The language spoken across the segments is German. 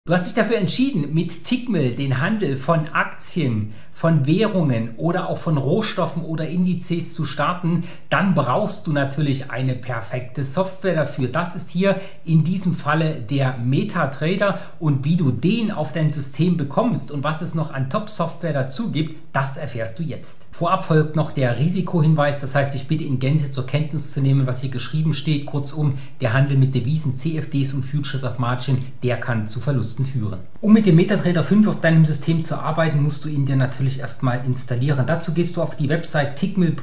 Du hast dich dafür entschieden, mit Tickmill den Handel von Aktien, von Währungen oder auch von Rohstoffen oder Indizes zu starten, dann brauchst du natürlich eine perfekte Software dafür. Das ist hier in diesem Falle der MetaTrader, und wie du den auf dein System bekommst und was es noch an Top-Software dazu gibt, das erfährst du jetzt. Vorab folgt noch der Risikohinweis, das heißt, ich bitte in Gänze zur Kenntnis zu nehmen, was hier geschrieben steht. Kurzum, der Handel mit Devisen, CFDs und Futures of Margin, der kann zu Verlusten führen. Um mit dem MetaTrader 5 auf deinem System zu arbeiten, musst du ihn dir natürlich erstmal installieren. Dazu gehst du auf die Website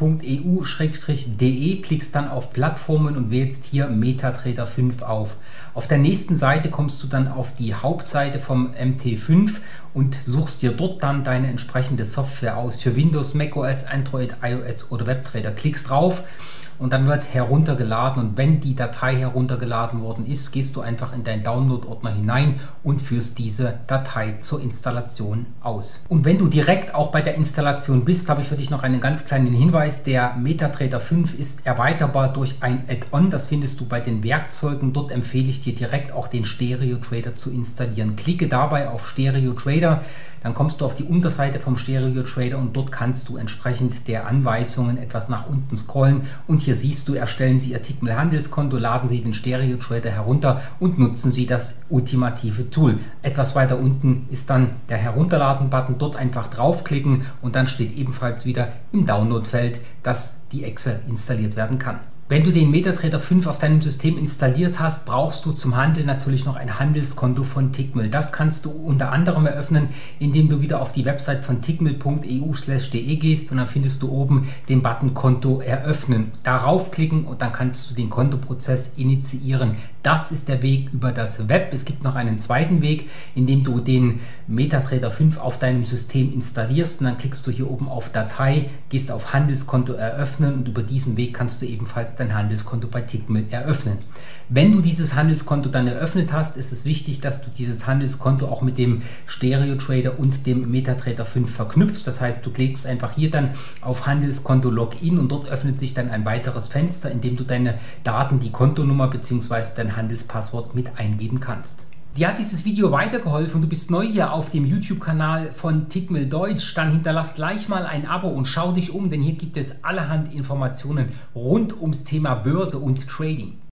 tickmill.eu/de, klickst dann auf Plattformen und wählst hier MetaTrader 5 auf. Auf der nächsten Seite kommst du dann auf die Hauptseite vom MT5 und suchst dir dort dann deine entsprechende Software aus für Windows, macOS, Android, iOS oder WebTrader. Klickst drauf und dann wird heruntergeladen, und wenn die Datei heruntergeladen worden ist, gehst du einfach in deinen Download-Ordner hinein und führst diese Datei zur Installation aus. Und wenn du direkt auch bei der Installation bist, habe ich für dich noch einen ganz kleinen Hinweis. Der MetaTrader 5 ist erweiterbar durch ein Add-on, das findest du bei den Werkzeugen. Dort empfehle ich dir direkt auch den Stereo Trader zu installieren. Klicke dabei auf Stereo Trader, dann kommst du auf die Unterseite vom Stereo Trader und dort kannst du entsprechend der Anweisungen etwas nach unten scrollen, und hier siehst du: Erstellen Sie Ihr Tickmill Handelskonto, laden Sie den Stereo Trader herunter und nutzen Sie das ultimative Tool. Etwas weiter unten ist dann der Herunterladen-Button, dort einfach draufklicken und dann steht ebenfalls wieder im Download-Feld, dass die Exe installiert werden kann. Wenn du den MetaTrader 5 auf deinem System installiert hast, brauchst du zum Handel natürlich noch ein Handelskonto von Tickmill. Das kannst du unter anderem eröffnen, indem du wieder auf die Website von tickmill.eu/de gehst, und dann findest du oben den Button Konto eröffnen. Darauf klicken und dann kannst du den Kontoprozess initiieren. Das ist der Weg über das Web. Es gibt noch einen zweiten Weg, indem du den MetaTrader 5 auf deinem System installierst, und dann klickst du hier oben auf Datei, gehst auf Handelskonto eröffnen, und über diesen Weg kannst du ebenfalls dein Handelskonto bei Tickmill eröffnen. Wenn du dieses Handelskonto dann eröffnet hast, ist es wichtig, dass du dieses Handelskonto auch mit dem Stereo Trader und dem MetaTrader 5 verknüpfst. Das heißt, du klickst einfach hier dann auf Handelskonto Login, und dort öffnet sich dann ein weiteres Fenster, in dem du deine Daten, die Kontonummer bzw. dein Handelspasswort mit eingeben kannst. Dir hat dieses Video weitergeholfen und du bist neu hier auf dem YouTube-Kanal von Tickmill Deutsch, dann hinterlass gleich mal ein Abo und schau dich um, denn hier gibt es allerhand Informationen rund ums Thema Börse und Trading.